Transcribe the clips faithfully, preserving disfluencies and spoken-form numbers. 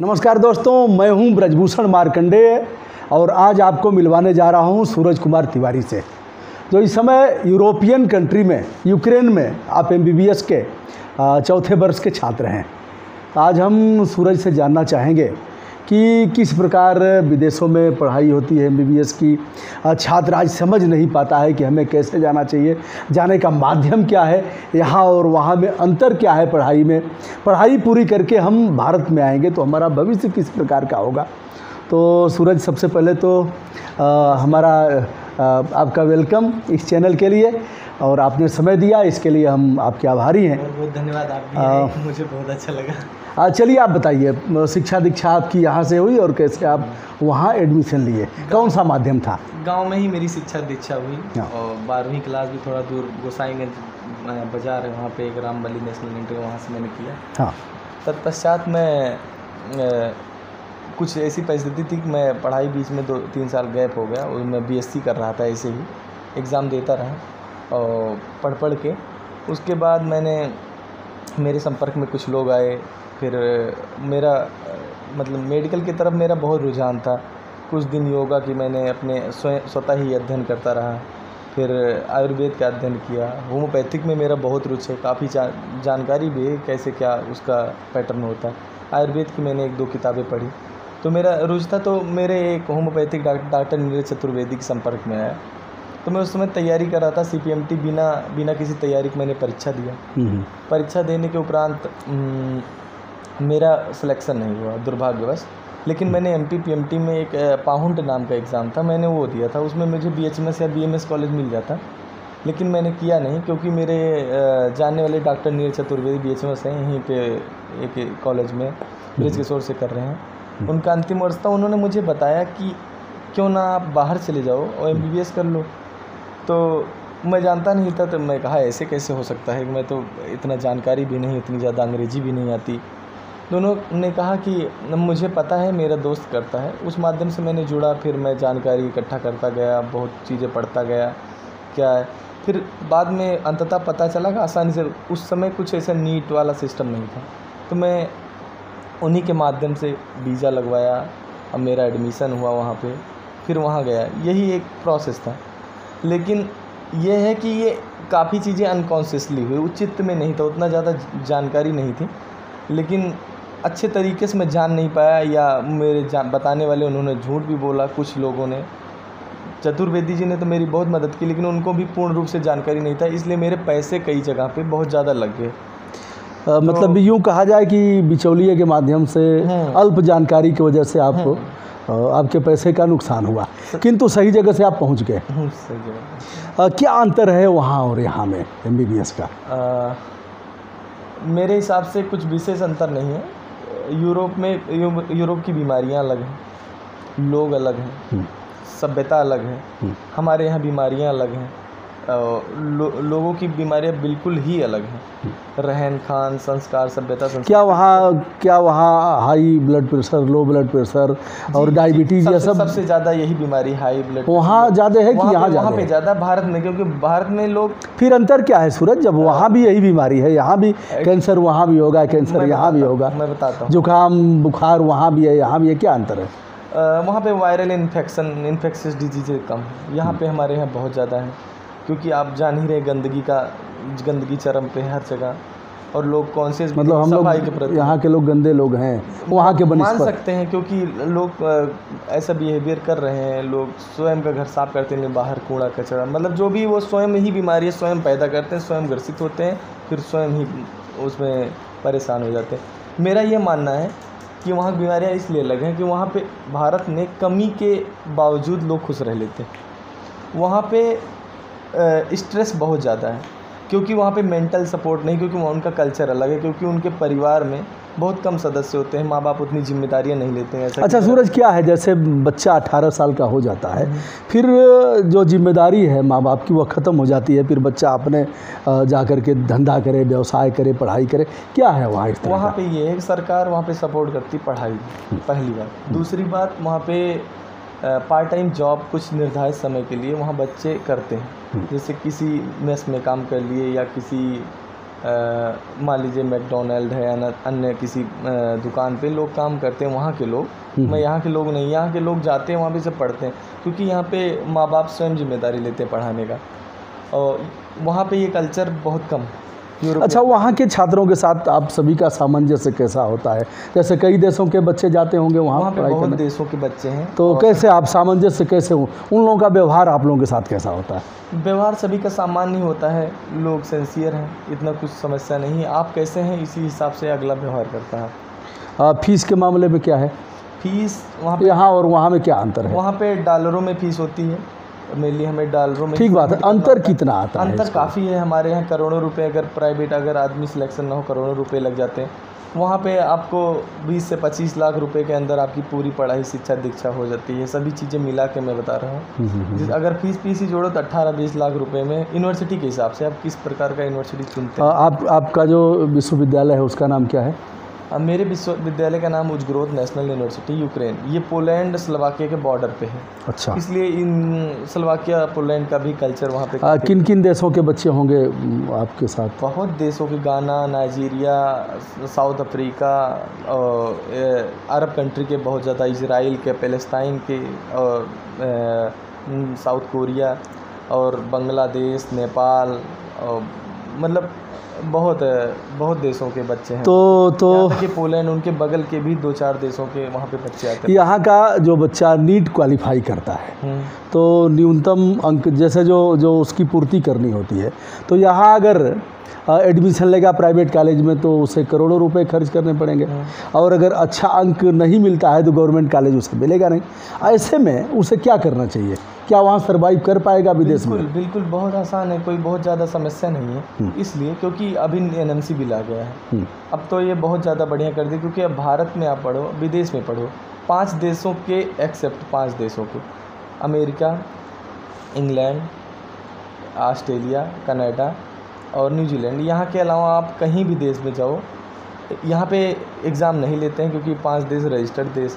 नमस्कार दोस्तों, मैं हूं ब्रजभूषण मार्कंडेय और आज आपको मिलवाने जा रहा हूं सूरज कुमार तिवारी से, जो इस समय यूरोपियन कंट्री में यूक्रेन में आप एमबीबीएस के चौथे वर्ष के छात्र हैं। आज हम सूरज से जानना चाहेंगे कि किस प्रकार विदेशों में पढ़ाई होती है एमबीबीएस की। छात्र आज समझ नहीं पाता है कि हमें कैसे जाना चाहिए, जाने का माध्यम क्या है, यहाँ और वहाँ में अंतर क्या है। पढ़ाई में पढ़ाई पूरी करके हम भारत में आएंगे तो हमारा भविष्य किस प्रकार का होगा। तो सूरज, सबसे पहले तो आ, हमारा आ, आपका वेलकम इस चैनल के लिए, और आपने समय दिया इसके लिए हम आपके आभारी हैं। बहुत बहुत धन्यवाद। आप भी हैं, मुझे बहुत अच्छा लगा। चलिए आप बताइए, शिक्षा दीक्षा आपकी यहाँ से हुई और कैसे आप वहाँ एडमिशन लिए, कौन सा माध्यम था? गांव में ही मेरी शिक्षा दीक्षा हुई और बारहवीं क्लास भी थोड़ा दूर गोसाईगंज बाज़ार है, वहाँ पे एक रामबली नेशनल इंटर, वहाँ से मैंने किया। हाँ। तत्पश्चात मैं कुछ ऐसी परिस्थिति थी कि मैं पढ़ाई बीच में दो तीन साल गैप हो गया और मैं बीएससी कर रहा था, ऐसे ही एग्ज़ाम देता रहा और पढ़ पढ़ के। उसके बाद मैंने मेरे संपर्क में कुछ लोग आए, फिर मेरा मतलब मेडिकल की तरफ मेरा बहुत रुझान था। कुछ दिन योगा की मैंने अपने स्वयं स्वतः ही अध्ययन करता रहा, फिर आयुर्वेद का अध्ययन किया। होम्योपैथिक में मेरा बहुत रुचि है, काफ़ी जा, जानकारी भी है कैसे क्या उसका पैटर्न होता है। आयुर्वेद की मैंने एक दो किताबें पढ़ी तो मेरा रुचि था। तो मेरे एक होम्योपैथिक डॉक्टर नीरज चतुर्वेदी के संपर्क में आया, तो मैं उस समय तैयारी कर रहा था सीपीएमटी, बिना बिना किसी तैयारी के मैंने परीक्षा दिया। परीक्षा देने के उपरांत मेरा सिलेक्शन नहीं हुआ दुर्भाग्यवश, लेकिन मैंने एमपी पीएमटी में एक पाहुंड नाम का एग्ज़ाम था, मैंने वो दिया था। उसमें मुझे बीएचएमएस या बीएमएस कॉलेज मिल जाता, लेकिन मैंने किया नहीं क्योंकि मेरे जानने वाले डॉक्टर नीरज चतुर्वेदी बीएचएमएस हैं यहीं पे एक कॉलेज में ब्रिज किशोर से कर रहे हैं। उनका अंतिम वर्ष था, उन्होंने मुझे बताया कि क्यों ना आप बाहर चले जाओ और एमबीबीएस कर लो। तो मैं जानता नहीं था, तो मैं कहा ऐसे कैसे हो सकता है, मैं तो इतना जानकारी भी नहीं, इतनी ज़्यादा अंग्रेजी भी नहीं आती। दोनों ने कहा कि मुझे पता है, मेरा दोस्त करता है, उस माध्यम से मैंने जुड़ा। फिर मैं जानकारी इकट्ठा करता गया, बहुत चीज़ें पढ़ता गया क्या है। फिर बाद में अंततः पता चला कि आसानी से, उस समय कुछ ऐसा नीट वाला सिस्टम नहीं था, तो मैं उन्हीं के माध्यम से वीज़ा लगवाया। अब मेरा एडमिशन हुआ वहाँ पे, फिर वहाँ गया, यही एक प्रोसेस था। लेकिन ये है कि ये काफ़ी चीज़ें अनकॉन्शियसली हुई, उचित में नहीं था, उतना ज़्यादा जानकारी नहीं थी, लेकिन अच्छे तरीके से मैं जान नहीं पाया, या मेरे जान बताने वाले उन्होंने झूठ भी बोला। कुछ लोगों ने, चतुर्वेदी जी ने तो मेरी बहुत मदद की, लेकिन उनको भी पूर्ण रूप से जानकारी नहीं था, इसलिए मेरे पैसे कई जगह पे बहुत ज़्यादा लग गए। आ, मतलब तो, यूँ कहा जाए कि बिचौलिए के माध्यम से, अल्प जानकारी की वजह से आपको आपके पैसे का नुकसान हुआ, किंतु सही जगह से आप पहुंच गए। सही जगह। क्या अंतर है वहाँ और यहाँ में एमबीबीएस का? आ, मेरे हिसाब से कुछ विशेष अंतर नहीं है। यूरोप में यूरोप की बीमारियाँ अलग हैं, लोग अलग हैं, सभ्यता अलग है। हमारे यहाँ बीमारियाँ अलग हैं, लो, लोगों की बीमारियाँ बिल्कुल ही अलग हैं, रहन खान, संस्कार, सभ्यता, संस्कार। क्या वहाँ क्या वहाँ high blood pressure, low blood pressure और डायबिटीज़, ये सब? सबसे ज़्यादा यही बीमारी हाई ब्लड वहाँ ज़्यादा है कि यहाँ ज़्यादा? वहाँ पे ज़्यादा भारत में, क्योंकि भारत में लोग। फिर अंतर क्या है सूरज, जब वहाँ भी यही बीमारी है, यहाँ भी कैंसर वहाँ भी होगा, कैंसर यहाँ भी होगा, मैं बताता हूँ, जुकाम बुखार वहाँ भी है, यहाँ भी है, क्या अंतर है? वहाँ पे वायरल इन्फेक्शन, इन्फेक्शियस डिजीज़ें कम है, यहाँ पे हमारे यहाँ बहुत ज़्यादा है, क्योंकि आप जान ही रहे गंदगी का गंदगी चरम पे हर जगह, और लोग कॉन्शियस, मतलब हम लोग के प्रति, यहाँ के लोग गंदे लोग हैं वहाँ के मान सकते हैं, क्योंकि लोग ऐसा बिहेवियर कर रहे हैं। लोग स्वयं का घर साफ करते हैं, बाहर कूड़ा कचरा, मतलब जो भी वो स्वयं ही बीमारी स्वयं पैदा करते हैं, स्वयं ग्रसित होते हैं, फिर स्वयं ही उसमें परेशान हो जाते हैं। मेरा ये मानना है कि वहाँ बीमारियाँ इसलिए अलग हैं कि वहाँ पे भारत में कमी के बावजूद लोग खुश रह लेते हैं। वहाँ पे स्ट्रेस बहुत ज़्यादा है, क्योंकि वहाँ पे मेंटल सपोर्ट नहीं, क्योंकि वहाँ उनका कल्चर अलग है, क्योंकि उनके परिवार में बहुत कम सदस्य होते हैं, माँ बाप उतनी जिम्मेदारियाँ नहीं लेते हैं। ऐसा अच्छा सूरज, क्या है जैसे बच्चा अठारह साल का हो जाता है, फिर जो जिम्मेदारी है माँ बाप की वो ख़त्म हो जाती है, फिर बच्चा अपने जा कर के धंधा करे, व्यवसाय करे, पढ़ाई करे, क्या है वहाँ इस तरह? वहाँ पे ये है, सरकार वहाँ पे सपोर्ट करती पढ़ाई, पहली बात। दूसरी बात, वहाँ पे पार्ट टाइम जॉब कुछ निर्धारित समय के लिए वहाँ बच्चे करते हैं, जैसे किसी मेस में काम कर लिए या किसी मान लीजिए मैकडोनल्ड है, अन्य अन्य किसी अ, दुकान पे लोग काम करते हैं, वहाँ के लोग, मैं यहाँ के लोग नहीं, यहाँ के लोग जाते हैं वहाँ पे से पढ़ते हैं, क्योंकि यहाँ पे माँ बाप स्वयं जिम्मेदारी लेते हैं पढ़ाने का, और वहाँ पे ये कल्चर बहुत कम। अच्छा, वहाँ के छात्रों के साथ आप सभी का सामंजस्य कैसा होता है? जैसे कई देशों के बच्चे जाते होंगे वहाँ, वहाँ पे पढ़ाई बहुत करने, देशों के बच्चे हैं, तो कैसे आप सामंजस्य कैसे हो, उन लोगों का व्यवहार आप लोगों के साथ कैसा होता है? व्यवहार सभी का सामान्य होता है, लोग सिंसियर हैं, इतना कुछ समस्या नहीं है। आप कैसे हैं इसी हिसाब से अगला व्यवहार करता है। आ, फीस के मामले में क्या है? फीस वहाँ पे यहाँ और वहाँ में क्या अंतर है? वहाँ पे डॉलरों में फ़ीस होती है, मेनली हमें डॉलरों में। ठीक बात है, अंतर कितना आता है? अंतर काफ़ी है, हमारे यहाँ करोड़ों रुपए, अगर प्राइवेट अगर आदमी सिलेक्शन ना हो करोड़ों रुपए लग जाते हैं, वहाँ पे आपको बीस से पच्चीस लाख रुपए के अंदर आपकी पूरी पढ़ाई, शिक्षा, दीक्षा हो जाती है। सभी चीज़ें मिला के मैं बता रहा हूँ। जिस अगर फीस फीस ही जोड़ो तो अट्ठारह बीस लाख रुपए में, यूनिवर्सिटी के हिसाब से आप किस प्रकार का यूनिवर्सिटी चुनते हैं। आप आपका जो विश्वविद्यालय है उसका नाम क्या है? अब मेरे विश्वविद्यालय का नाम उजग्रोद नेशनल यूनिवर्सिटी यूक्रेन, ये पोलैंड स्लोवाकिया के बॉर्डर पे है। अच्छा, इसलिए इन स्लोवाकिया पोलैंड का भी कल्चर वहाँ पे। आ, किन किन देशों के बच्चे होंगे आपके साथ? बहुत देशों के, गाना, नाइजीरिया, साउथ अफ्रीका, और अरब कंट्री के बहुत ज़्यादा, इजराइल के, पैलेस्टाइन के, और साउथ कोरिया, और बांग्लादेश, नेपाल, और मतलब बहुत बहुत देशों के बच्चे हैं। तो तो कि पोलैंड, उनके बगल के भी दो चार देशों के वहाँ पे बच्चे आते हैं। यहाँ का जो बच्चा नीट क्वालिफाई करता है तो न्यूनतम अंक जैसे जो जो उसकी पूर्ति करनी होती है, तो यहाँ अगर एडमिशन लेगा प्राइवेट कॉलेज में तो उसे करोड़ों रुपए खर्च करने पड़ेंगे, और अगर अच्छा अंक नहीं मिलता है तो गवर्नमेंट कॉलेज उसे मिलेगा नहीं। ऐसे में उसे क्या करना चाहिए? क्या वहाँ सर्वाइव कर पाएगा विदेश में? बिल्कुल बिल्कुल, बहुत आसान है, कोई बहुत ज़्यादा समस्या नहीं है। इसलिए क्योंकि अभी एन एम सी बिल आ गया है, अब तो ये बहुत ज़्यादा बढ़िया कर दिया, क्योंकि अब भारत में आप पढ़ो, विदेश में पढ़ो, पाँच देशों के एक्सेप्ट पाँच देशों के, अमेरिका, इंग्लैंड, ऑस्ट्रेलिया, कनाडा और न्यूजीलैंड, यहाँ के अलावा आप कहीं भी देश में जाओ, यहाँ पे एग्ज़ाम नहीं लेते हैं, क्योंकि पांच देश रजिस्टर्ड देश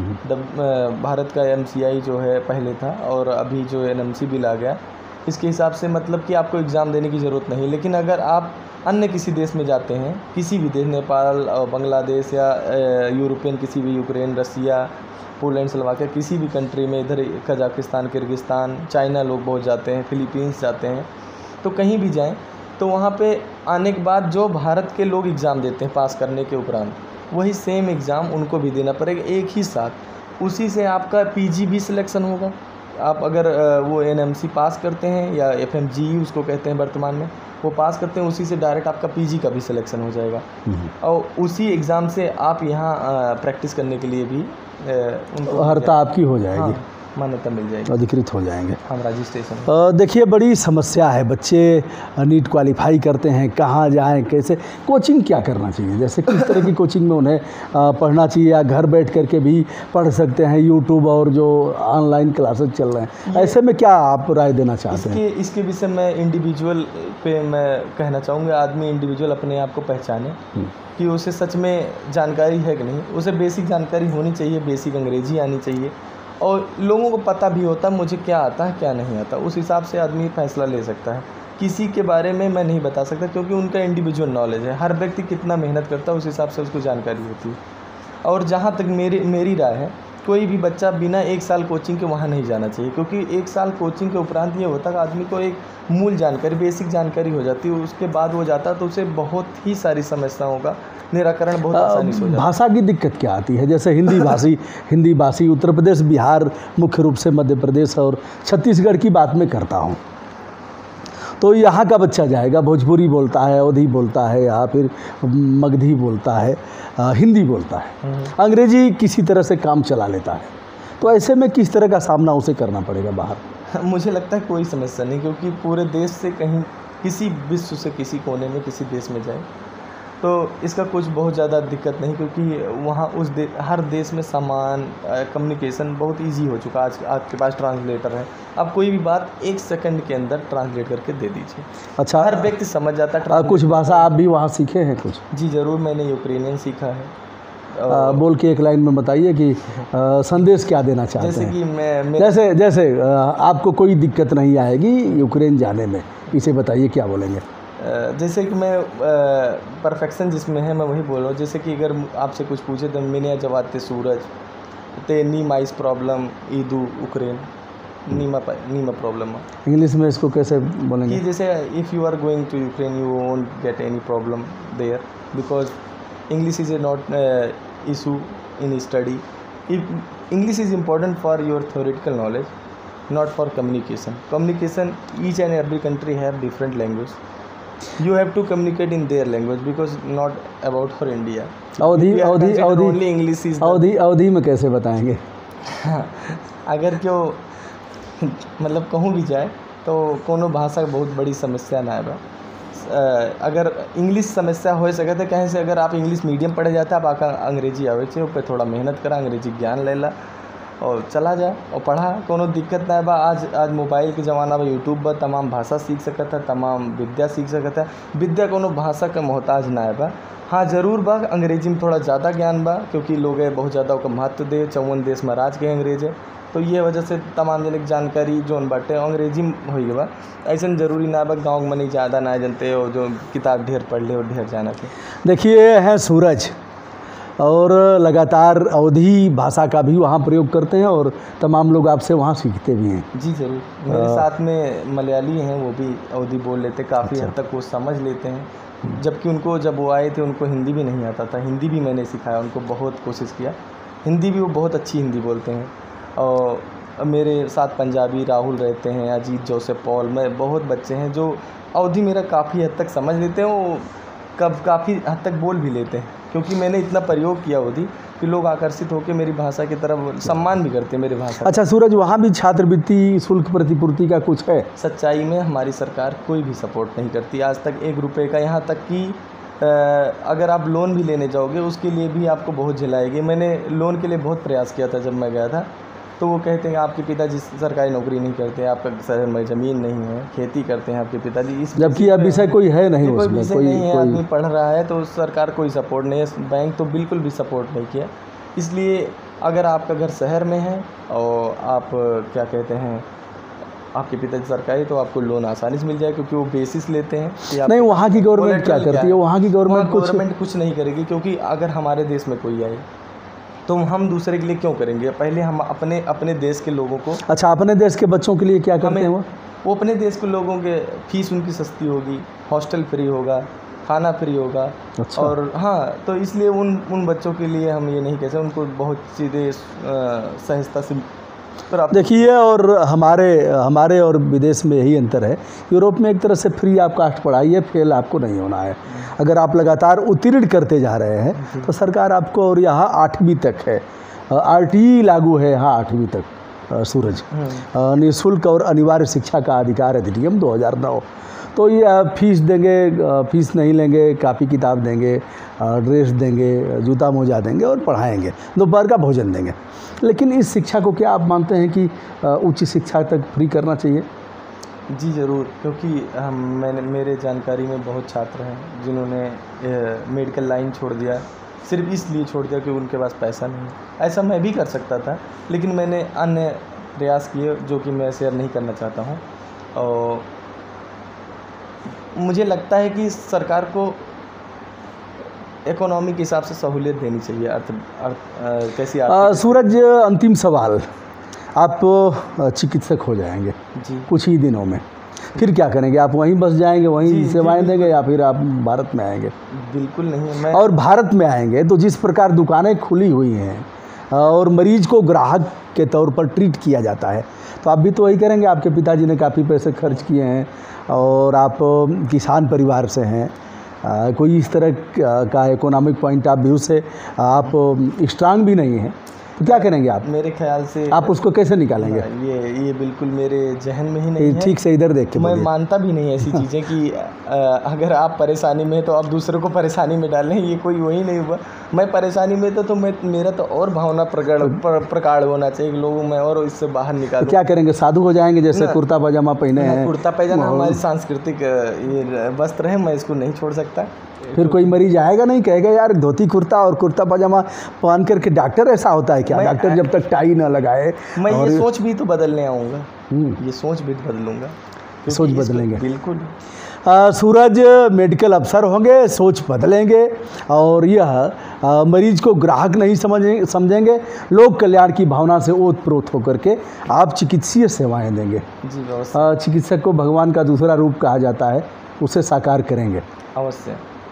हैं। भारत का एम सी आई जो है पहले था, और अभी जो एन एम सी बिल आ गया, इसके हिसाब से मतलब कि आपको एग्ज़ाम देने की ज़रूरत नहीं। लेकिन अगर आप अन्य किसी देश में जाते हैं, किसी भी देश, नेपाल, बांग्लादेश, या यूरोपियन किसी भी, यूक्रेन, रसिया, पोलैंड, स्लोवाकिया, किसी भी कंट्री में, इधर कजाकिस्तान, किर्गिस्तान, चाइना लोग बहुत जाते हैं, फिलीपींस जाते हैं, तो कहीं भी जाएं तो वहाँ पे आने के बाद जो भारत के लोग एग्ज़ाम देते हैं पास करने के उपरांत, वही सेम एग्ज़ाम उनको भी देना पड़ेगा एक ही साथ। उसी से आपका पीजी भी सिलेक्शन होगा। आप अगर वो एन एम सी पास करते हैं, या एफ एम जी उसको कहते हैं वर्तमान में, वो पास करते हैं, उसी से डायरेक्ट आपका पीजी का भी सिलेक्शन हो जाएगा, और उसी एग्ज़ाम से आप यहाँ प्रैक्टिस करने के लिए भी उनको अर्हता आपकी हो जाएगी। हाँ, मान्यता मिल जाएगी, अधिकृत हो जाएंगे हम रजिस्ट्रेशन। देखिए, बड़ी समस्या है, बच्चे नीट क्वालिफाई करते हैं, कहाँ जाएं, कैसे, कोचिंग क्या करना चाहिए? जैसे किस तरह की कोचिंग में उन्हें पढ़ना चाहिए, या घर बैठ करके भी पढ़ सकते हैं, यूट्यूब और जो ऑनलाइन क्लासेस चल रहे हैं, ऐसे में क्या आप राय देना चाहते इसके, हैं? इसके विषय में इंडिविजुअल पे मैं कहना चाहूँगा, आदमी इंडिविजुअल अपने आप को पहचाने कि उसे सच में जानकारी है कि नहीं। उसे बेसिक जानकारी होनी चाहिए, बेसिक अंग्रेजी आनी चाहिए, और लोगों को पता भी होता मुझे क्या आता है क्या नहीं आता, उस हिसाब से आदमी फैसला ले सकता है। किसी के बारे में मैं नहीं बता सकता, क्योंकि उनका इंडिविजुअल नॉलेज है, हर व्यक्ति कितना मेहनत करता है उस हिसाब से उसको जानकारी होती है। और जहाँ तक मेरी मेरी राय है, कोई भी बच्चा बिना एक साल कोचिंग के वहाँ नहीं जाना चाहिए, क्योंकि एक साल कोचिंग के उपरांत ये होता है कि आदमी को एक मूल जानकारी, बेसिक जानकारी हो जाती है, उसके बाद वो जाता है तो उसे बहुत ही सारी समस्याओं का निराकरण बहुत आसानी से हो जाता है। भाषा की दिक्कत क्या आती है? जैसे हिंदी भाषी हिंदी भाषी उत्तर प्रदेश, बिहार, मुख्य रूप से मध्य प्रदेश और छत्तीसगढ़ की बात मैं करता हूँ, तो यहाँ का बच्चा जाएगा, भोजपुरी बोलता है, अवधी बोलता है, या फिर मगधी बोलता है, हिंदी बोलता है, अंग्रेजी किसी तरह से काम चला लेता है, तो ऐसे में किस तरह का सामना उसे करना पड़ेगा बाहर? मुझे लगता है कोई समस्या नहीं, क्योंकि पूरे देश से कहीं, किसी विश्व से किसी कोने में किसी देश में जाए तो इसका कुछ बहुत ज़्यादा दिक्कत नहीं, क्योंकि वहाँ उस दे, हर देश में सामान, कम्युनिकेशन बहुत इजी हो चुका। आज आपके पास ट्रांसलेटर है, आप कोई भी बात एक सेकंड के अंदर ट्रांसलेट करके दे दीजिए। अच्छा, हर व्यक्ति समझ जाता है। कुछ भाषा आप भी वहाँ सीखे हैं कुछ? जी ज़रूर, मैंने यूक्रेनियन सीखा है। आ, बोल के एक लाइन में बताइए कि आ, संदेश क्या देना चाहते जैसे हैं? कि मैं, मैं जैसे जैसे आ, आपको कोई दिक्कत नहीं आएगी यूक्रेन जाने में, इसे बताइए क्या बोलेंगे? जैसे कि मैं परफेक्शन जिसमें है मैं वही बोल रहा हूँ। जैसे कि अगर आपसे कुछ पूछे तो मैंने जवाते सूरज ते नी माइस प्रॉब्लम ईदू उक्रेन नीमा नीमा प्रॉब्लम। इंग्लिश में इसको कैसे बोलेंगे? कि जैसे if you are going to Ukraine you won't get any problem there because English is a not issue in study. English is important for your theoretical knowledge, not for communication. Communication, each and every country have different language. You have to communicate in their language because not about for India. अवधि अवधि अवधि only English is अवधि अवधि में कैसे बताएंगे? अगर क्यों मतलब कहूँ भी जाए तो कोनो भाषा बहुत बड़ी समस्या ना है। अगर इंग्लिश समस्या हो सके तो कहीं से अगर आप इंग्लिश मीडियम पढ़े जाते आप आकर अंग्रेजी आवे चाहिए उस पर थोड़ा मेहनत करा, अंग्रेजी ज्ञान ले ला और चला जा और पढ़ा, कोनो दिक्कत ना बा। आज आज मोबाइल के ज़माना में यूट्यूब पर तमाम भाषा सीख सकता है, तमाम विद्या सीख सकता है। विद्या कोनो भाषा का मोहताज ना है बा। हाँ ज़रूर बा अंग्रेजी में थोड़ा ज़्यादा ज्ञान बा क्योंकि लोग बहुत ज़्यादा उसका महत्व दे, चौवन देश में राज के अंग्रेज है तो ये वजह से तमाम जन जानकारी जो बाटे अंग्रेजी में हो बा। ऐसा ज़रूरी ना बा गाँव में नहीं ज़्यादा ना जानते हो जो किताब ढेर पढ़ ले और ढेर जाना थे। देखिए है सूरज और लगातार अवधी भाषा का भी वहाँ प्रयोग करते हैं और तमाम लोग आपसे वहाँ सीखते भी हैं। जी ज़रूर, मेरे साथ में मलयाली हैं वो भी अवधी बोल लेते, काफ़ी हद तक वो समझ लेते हैं। जबकि उनको जब वो आए थे उनको हिंदी भी नहीं आता था, हिंदी भी मैंने सिखाया उनको, बहुत कोशिश किया। हिंदी भी वो बहुत अच्छी हिंदी बोलते हैं। और मेरे साथ पंजाबी राहुल रहते हैं, अजीत जोसेफ पॉल, मैं बहुत बच्चे हैं जो अवधी मेरा काफ़ी हद तक समझ लेते हैं, वो कब काफ़ी हद तक बोल भी लेते हैं क्योंकि मैंने इतना प्रयोग किया अवधी कि लोग आकर्षित होकर मेरी भाषा की तरफ सम्मान भी करते हैं मेरी भाषा। अच्छा सूरज, वहाँ भी छात्रवृत्ति शुल्क प्रतिपूर्ति का कुछ है? सच्चाई में हमारी सरकार कोई भी सपोर्ट नहीं करती आज तक एक रुपए का। यहाँ तक कि अगर आप लोन भी लेने जाओगे उसके लिए भी आपको बहुत झेलाएगी। मैंने लोन के लिए बहुत प्रयास किया था जब मैं गया था तो वो कहते हैं आपके पिताजी सरकारी नौकरी नहीं करते, आपका शहर में ज़मीन नहीं है, खेती करते हैं आपके पिताजी, इस जबकि अब विषय कोई है नहीं, कोई उसमें विषय कोई नहीं है, कोई आदमी पढ़ रहा है तो सरकार कोई सपोर्ट नहीं है, बैंक तो बिल्कुल भी सपोर्ट नहीं किया। इसलिए अगर आपका घर शहर में है और आप क्या कहते हैं आपके पिताजी सरकारी तो आपको लोन आसानी से मिल जाए क्योंकि वो बेसिस लेते हैं कि आप नहीं। वहाँ की गवर्नमेंट क्या करती है? वहाँ की गवर्नमेंट कुछ गवर्नमेंट कुछ नहीं करेगी क्योंकि अगर हमारे देश में कोई आए तो हम दूसरे के लिए क्यों करेंगे? पहले हम अपने अपने देश के लोगों को। अच्छा, अपने देश के बच्चों के लिए क्या करते हैं वो? वो अपने देश के लोगों के फीस उनकी सस्ती होगी, हॉस्टल फ्री होगा, खाना फ्री होगा। अच्छा। और हाँ तो इसलिए उन उन बच्चों के लिए हम ये नहीं कह सकते, उनको बहुत सीधे सहजता से प्राप्त। देखिए और हमारे हमारे और विदेश में यही अंतर है। यूरोप में एक तरह से फ्री आप कास्ट पढ़ाइए, फेल आपको नहीं होना है। अगर आप लगातार उत्तीर्ण करते जा रहे हैं तो सरकार आपको, और यहाँ आठवीं तक है, आर टी ई लागू है यहाँ आठवीं तक सूरज, निःशुल्क और अनिवार्य शिक्षा का अधिकार अधिनियम दो हज़ार नौ। तो ये फीस देंगे, फीस नहीं लेंगे, कापी किताब देंगे, ड्रेस देंगे, जूता मोजा देंगे और पढ़ाएंगे, दोपहर का भोजन देंगे। लेकिन इस शिक्षा को क्या आप मानते हैं कि उच्च शिक्षा तक फ्री करना चाहिए? जी ज़रूर, क्योंकि हम मैंने मेरे जानकारी में बहुत छात्र हैं जिन्होंने मेडिकल लाइन छोड़ दिया, सिर्फ इसलिए छोड़ दिया कि उनके पास पैसा नहीं। ऐसा मैं भी कर सकता था लेकिन मैंने अन्य प्रयास किए जो कि मैं शेयर नहीं करना चाहता हूँ। और मुझे लगता है कि सरकार को इकोनॉमी के हिसाब से सहूलियत देनी चाहिए। अर्थ अर्थ कैसी आ, सूरज, अंतिम सवाल, आप चिकित्सक हो जाएंगे जी कुछ ही दिनों में, फिर क्या करेंगे? आप वहीं बस जाएंगे, वहीं सेवाएं देंगे या फिर आप भारत में आएंगे? बिल्कुल नहीं। मैं और भारत में आएंगे तो जिस प्रकार दुकानें खुली हुई हैं और मरीज को ग्राहक के तौर पर ट्रीट किया जाता है तो आप भी तो वही करेंगे। आपके पिताजी ने काफ़ी पैसे खर्च किए हैं और आप किसान परिवार से हैं, आ, कोई इस तरह का इकोनॉमिक पॉइंट ऑफ व्यू से आप स्ट्रांग भी नहीं हैं, तो क्या करेंगे आप? मेरे ख्याल से आप उसको कैसे निकालेंगे? ये ये बिल्कुल मेरे जहन में ही नहीं है। ठीक से इधर देख के मैं मानता भी नहीं ऐसी चीज़ें कि आ, अगर आप परेशानी में तो आप दूसरों को परेशानी में डालें, ये कोई वही नहीं हुआ। मैं परेशानी में तो, तो मैं मेरा तो और भावना प्रकट प्र, प्रकार होना चाहिए लोगों में और इससे बाहर निकाल। तो क्या करेंगे? साधु हो जाएंगे जैसे कुर्ता पजामा पहने हैं? कुर्ता पजामा हमारी सांस्कृतिक ये वस्त्र है, मैं इसको नहीं छोड़ सकता। फिर कोई मरीज आएगा नहीं कहेगा यार धोती कुर्ता और कुर्ता पजामा पहन करके डॉक्टर ऐसा होता है क्या? डॉक्टर जब तक टाई ना लगाए। मैं ये सोच भी तो बदलने आऊँगा, ये सोच भी बदलूँगा, सोच बदलेंगे बिल्कुल। आ, सूरज मेडिकल अफसर होंगे, सोच बदलेंगे और यह आ, मरीज को ग्राहक नहीं समझें समझेंगे, लोक कल्याण की भावना से ओतप्रोत होकर के आप चिकित्सीय सेवाएं देंगे। जी अवश्य। आ, चिकित्सक को भगवान का दूसरा रूप कहा जाता है, उसे साकार करेंगे। अवश्य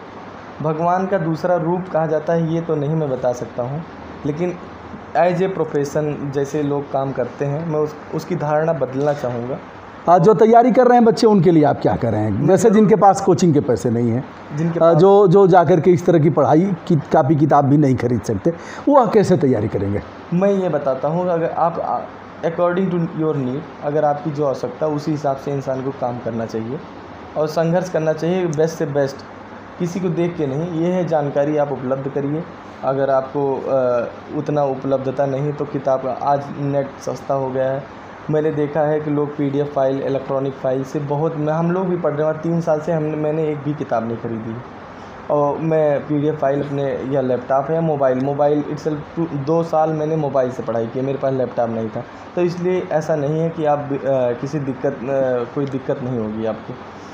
भगवान का दूसरा रूप कहा जाता है ये तो नहीं मैं बता सकता हूँ, लेकिन एज ए प्रोफेशन जैसे लोग काम करते हैं मैं उस उसकी धारणा बदलना चाहूँगा। आज जो तैयारी कर रहे हैं बच्चे उनके लिए आप क्या कर रहे हैं, जैसे जिनके पास कोचिंग के पैसे नहीं हैं, जिनके आ, पास जो जो जाकर के इस तरह की पढ़ाई की कापी किताब भी नहीं खरीद सकते, वह कैसे तैयारी करेंगे? मैं ये बताता हूँ, अगर आप अकॉर्डिंग टू योर नीड, अगर आपकी जो आवश्यकता उसी हिसाब से इंसान को काम करना चाहिए और संघर्ष करना चाहिए बेस्ट से बेस्ट, किसी को देख के नहीं। ये है जानकारी आप उपलब्ध करिए। अगर आपको आ, उतना उपलब्धता नहीं तो किताब, आज नेट सस्ता हो गया है। मैंने देखा है कि लोग पीडीएफ फाइल, इलेक्ट्रॉनिक फाइल से बहुत, मैं हम लोग भी पढ़ रहे हैं, तीन साल से हमने मैंने एक भी किताब नहीं खरीदी और मैं पीडीएफ फाइल अपने, या लैपटॉप है, मोबाइल मोबाइल इट्सेल्फ दो साल मैंने मोबाइल से पढ़ाई की, मेरे पास लैपटॉप नहीं था। तो इसलिए ऐसा नहीं है कि आप आ, किसी दिक्कत आ, कोई दिक्कत नहीं होगी आपको।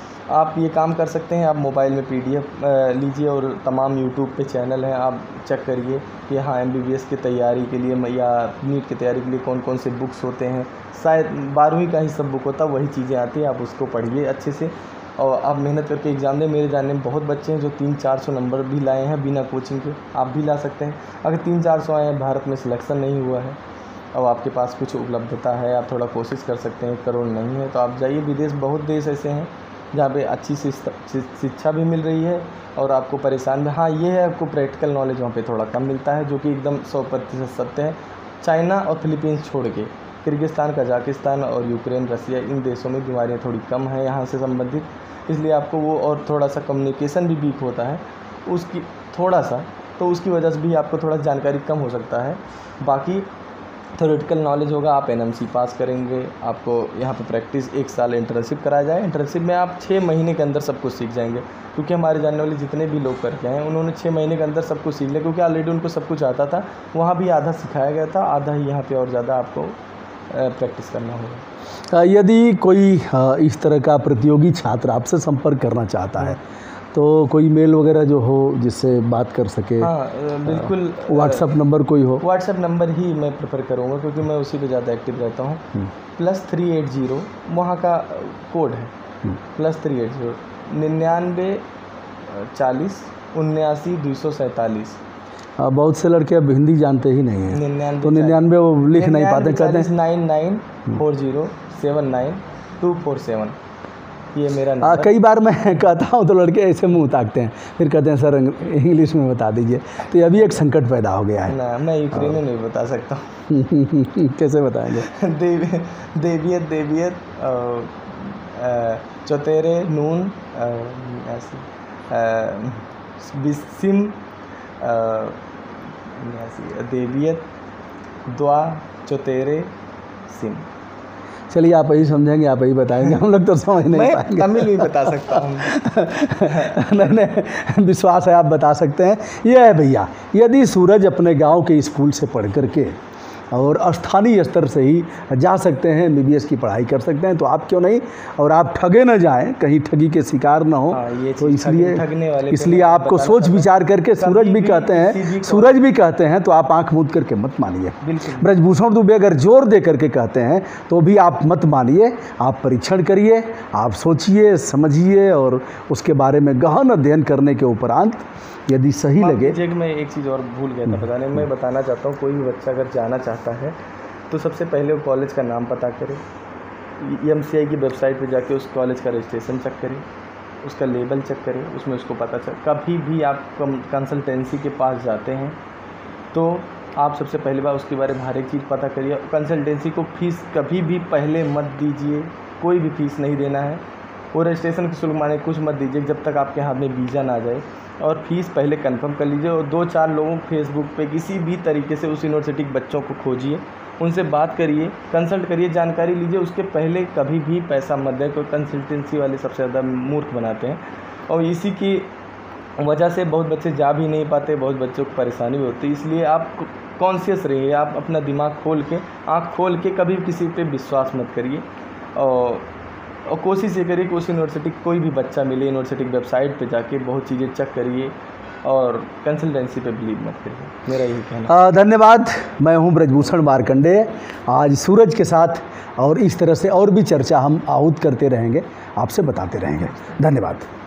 आप ये काम कर सकते हैं, आप मोबाइल में पीडीएफ लीजिए और तमाम यूट्यूब पे चैनल हैं, आप चेक करिए कि हाँ एमबीबीएस की तैयारी के लिए या नीट की तैयारी के लिए कौन कौन से बुक्स होते हैं। शायद बारहवीं का ही सब बुक होता है, वही चीज़ें आती हैं, आप उसको पढ़िए अच्छे से और आप मेहनत करके एग्ज़ाम दें। मेरे जानने में बहुत बच्चे हैं जो तीन चार सौ नंबर भी लाए हैं बिना कोचिंग के, आप भी ला सकते हैं। अगर तीन चार सौ आए हैं, भारत में सिलेक्शन नहीं हुआ है और आपके पास कुछ उपलब्धता है, आप थोड़ा कोशिश कर सकते हैं, करोड़ नहीं है तो आप जाइए विदेश। बहुत देश ऐसे हैं जहाँ पे अच्छी शिक्षा भी मिल रही है और आपको परेशान भी, हाँ ये है आपको प्रैक्टिकल नॉलेज वहाँ पे थोड़ा कम मिलता है, जो कि एकदम सौ प्रतिशत सत्य है। चाइना और फिलीपींस छोड़ के किर्गिस्तान, कजाकिस्तान और यूक्रेन, रसिया, इन देशों में बीमारियाँ थोड़ी कम हैं यहाँ से संबंधित, इसलिए आपको वो, और थोड़ा सा कम्युनिकेशन भी वीक होता है उसकी थोड़ा सा, तो उसकी वजह से भी आपको थोड़ा जानकारी कम हो सकता है। बाकी थ्योरेटिकल नॉलेज होगा, आप एनएमसी पास करेंगे, आपको यहाँ पे प्रैक्टिस एक साल इंटर्नशिप कराया जाए। इंटर्नशिप में आप छः महीने के अंदर सब कुछ सीख जाएंगे, क्योंकि हमारे जानने वाले जितने भी लोग करके आए हैं उन्होंने छः महीने के अंदर सब कुछ सीख लिया, क्योंकि ऑलरेडी उनको सब कुछ आता था। वहाँ भी आधा सिखाया गया था, आधा ही यहाँ पे और ज़्यादा आपको प्रैक्टिस करना होगा। यदि कोई इस तरह का प्रतियोगी छात्र आपसे संपर्क करना चाहता है तो कोई मेल वगैरह जो हो जिससे बात कर सके? हाँ बिल्कुल, व्हाट्सअप नंबर कोई हो? व्हाट्सअप नंबर ही मैं प्रेफर करूँगा, क्योंकि मैं उसी पे ज़्यादा एक्टिव रहता हूँ। प्लस थ्री एट ज़ीरो वहाँ का कोड है, प्लस थ्री एट ज़ीरो निन्यानवे चालीस उन्यासी दो सौ सैंतालीस। बहुत से लड़के अब हिंदी जानते ही नहीं हैं, निन्यानवे तो निन्यानवे वो लिख नहीं पाते, कहते हैं nine nine four zero seven nine two four seven, ये मेरा आ, कई बार मैं कहता हूँ तो लड़के ऐसे मुंह ताकते हैं, फिर कहते हैं सर इंग्लिश में बता दीजिए। तो ये भी एक संकट पैदा हो गया है ना, मैं यूक्रेनी नहीं बता सकता कैसे बताएंगे? देवी देवियत देवियत चौतेरे नून बिस्सिम देवियत द्वा चौतेरे सिम। चलिए आप यही समझेंगे, आप यही बताएंगे, हम लोग तो समझ नहीं मैं पाएंगे। तमिल भी बता सकता हूँ नहीं नहीं, विश्वास है आप बता सकते हैं। यह है भैया, यदि सूरज अपने गांव के स्कूल से पढ़ करके और स्थानीय स्तर से ही जा सकते हैं, एमबीबीएस की पढ़ाई कर सकते हैं, तो आप क्यों नहीं? और आप ठगे न जाएं, कहीं ठगी के शिकार न हो। हाँ, ये तो इसलिए ठगने वाले इसलिए आपको सोच विचार करके, सूरज भी कहते हैं सूरज भी कहते हैं तो आप आंख मूंद करके मत मानिए। ब्रजभूषण दुबे अगर जोर दे करके कहते हैं तो भी आप मत मानिए, आप परीक्षण करिए, आप सोचिए समझिए और उसके बारे में गहन अध्ययन करने के उपरांत यदि सही लगे। जग मैं एक चीज़ और भूल गया था बताने, मैं बताना चाहता हूँ, कोई भी बच्चा अगर जाना चाहता है तो सबसे पहले वो कॉलेज का नाम पता करे, एमसीआई की वेबसाइट पे जाके उस कॉलेज का रजिस्ट्रेशन चेक करें, उसका लेबल चेक करें, उसमें उसको पता चल। कभी भी आप कंसल्टेंसी के पास जाते हैं तो आप सबसे पहली बार उसके बारे में हर एक चीज़ पता करिए। कंसल्टेंसी को फीस कभी भी पहले मत दीजिए, कोई भी फीस नहीं देना है। वो रजिस्ट्रेशन की शुल्क माने कुछ मत दीजिए जब तक आपके हाथ में वीज़ा ना जाए, और फीस पहले कंफर्म कर लीजिए। और दो चार लोगों फेसबुक पे किसी भी तरीके से उस यूनिवर्सिटी के बच्चों को खोजिए, उनसे बात करिए, कंसल्ट करिए, जानकारी लीजिए। उसके पहले कभी भी पैसा मत दें, कोई कंसल्टेंसी वाले सबसे ज़्यादा मूर्ख बनाते हैं और इसी की वजह से बहुत बच्चे जा भी नहीं पाते, बहुत बच्चों को परेशानी भी होती है। इसलिए आप कॉन्शियस रहिए, आप अपना दिमाग खोल के, आँख खोल के कभी किसी पे विश्वास मत करिए। और और कोशिश ये करिए कि उस यूनिवर्सिटी कोई भी बच्चा मिले, यूनिवर्सिटी की वेबसाइट पे जाके बहुत चीज़ें चेक करिए और कंसल्टेंसी पे बिलीव मत करिए, मेरा यही कहना है। धन्यवाद। मैं हूं ब्रजभूषण मार्कंडेय। आज सूरज के साथ और इस तरह से और भी चर्चा हम आहूत करते रहेंगे, आपसे बताते रहेंगे। धन्यवाद।